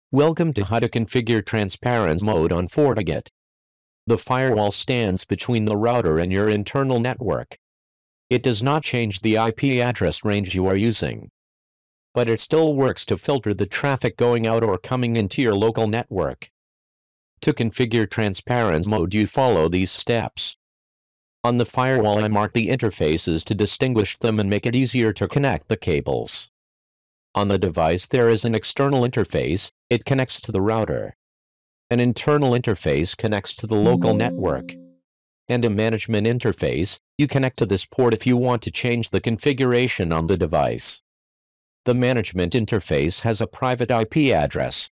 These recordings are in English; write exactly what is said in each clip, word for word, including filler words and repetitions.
Welcome to how to configure transparent mode on FortiGate. The firewall stands between the router and your internal network. It does not change the I P address range you are using, but it still works to filter the traffic going out or coming into your local network. To configure transparent mode, you follow these steps. On the firewall, I mark the interfaces to distinguish them and make it easier to connect the cables. On the device, there is an external interface. It connects to the router. An internal interface connects to the local network. And a management interface. You connect to this port if you want to change the configuration on the device. The management interface has a private I P address.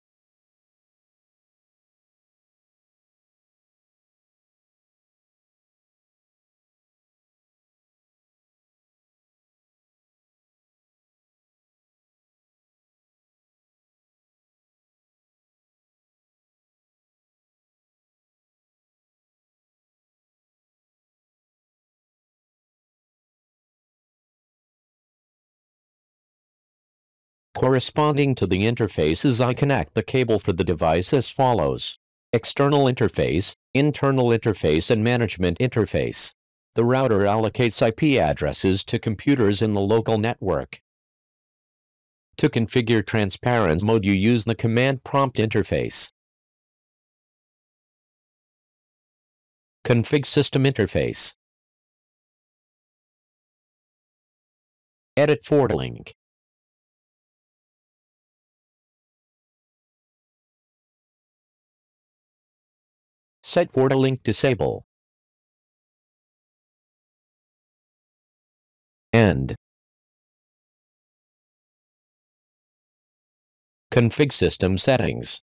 Corresponding to the interfaces, I connect the cable for the device as follows: external interface, internal interface, and management interface. The router allocates I P addresses to computers in the local network. To configure transparent mode, you use the command prompt interface. Config system interface. Edit FortiLink. Set FortiLink disable. End. Config system settings.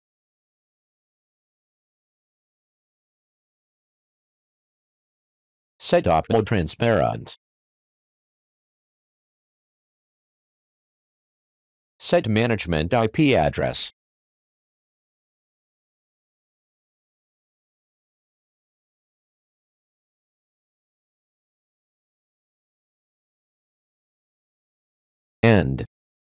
Set op mode transparent. Set management I P address. End.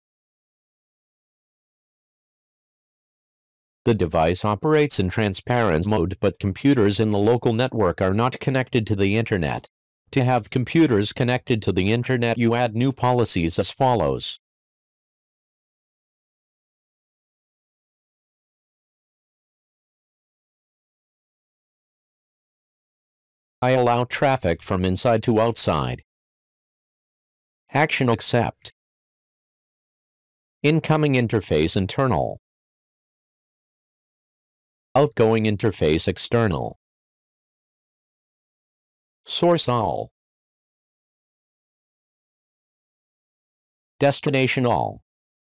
The device operates in transparent mode, but computers in the local network are not connected to the internet. To have computers connected to the internet, you add new policies as follows. I allow traffic from inside to outside. Action accept. Incoming interface internal. Outgoing interface external. Source all. Destination all.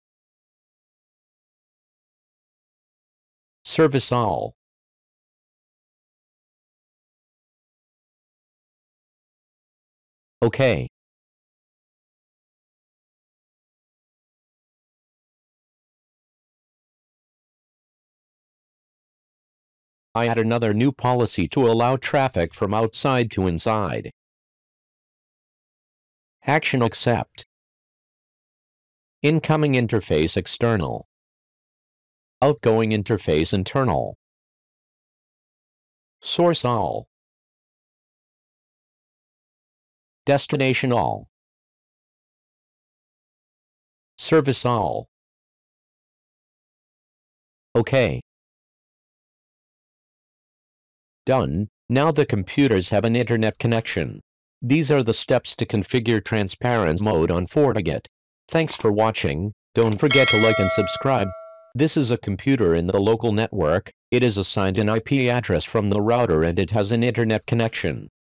Service all. OK. I add another new policy to allow traffic from outside to inside. Action accept. Incoming interface external. Outgoing interface internal. Source all. Destination all. Service all. OK. Done. Now the computers have an internet connection. These are the steps to configure transparent mode on FortiGate. Thanks for watching. Don't forget to like and subscribe. This is a computer in the local network. It is assigned an I P address from the router and it has an internet connection.